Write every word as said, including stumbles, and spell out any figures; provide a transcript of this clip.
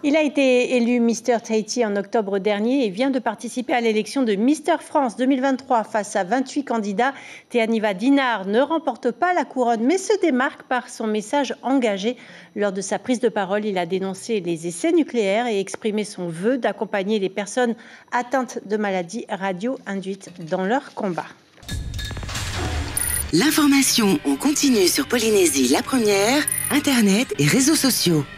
Il a été élu Mister Tahiti en octobre dernier et vient de participer à l'élection de Mister France deux mille vingt-trois face à vingt-huit candidats. Teaniva Dinar ne remporte pas la couronne mais se démarque par son message engagé. Lors de sa prise de parole, il a dénoncé les essais nucléaires et exprimé son vœu d'accompagner les personnes atteintes de maladies radio-induites dans leur combat. L'information en continu sur Polynésie la première, Internet et réseaux sociaux.